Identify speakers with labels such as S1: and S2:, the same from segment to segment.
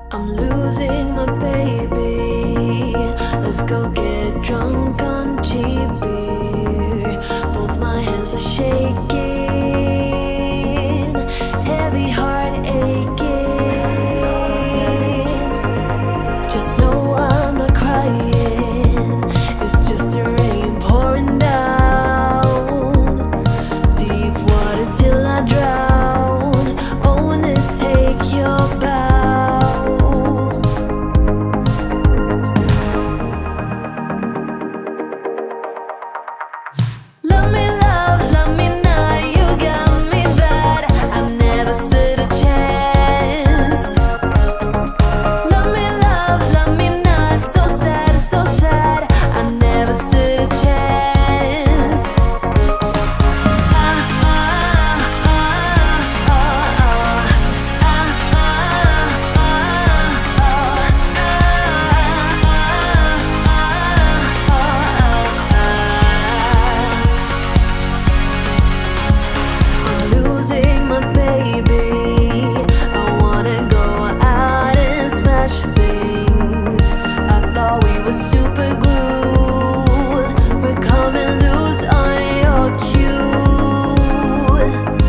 S1: I'm losing my baby. Let's go get drunk on cheap beer. Both my hands are shaking, heavy heart aching. Just know I'm not crying, it's just the rain pouring down. Deep water till I drown. I wanna take your bow. Love me, love me not. You got me bad. I never stood a chance. Love me not. So sad, so sad. I never stood a chance. I'm losing my baby. I wanna go out and smash things. I thought we were super glue. We're coming loose on your cue.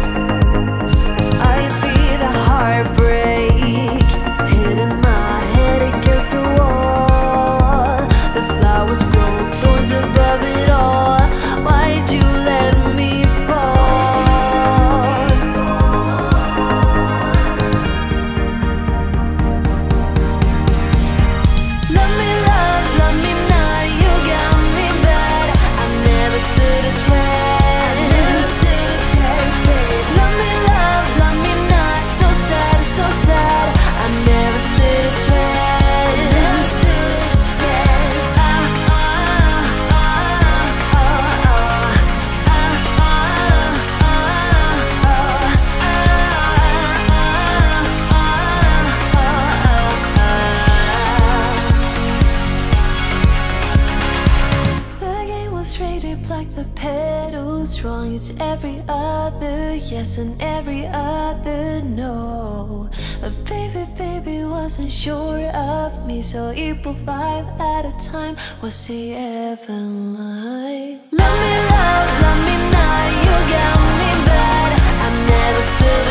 S1: I feel the heartbreak hitting my head against the wall. The flowers grow thorns above it all. Why'd you let me fall? Love me not. You got me bad. I never stood a chance. Love me not. So sad, so sad. I never stood a chance. The game was rated black, the pedals wrong. It's every other yes and every other no. But baby wasn't sure of me, so equal 5 at a time. Was he ever mine? Love me not. You got me bad. I never stood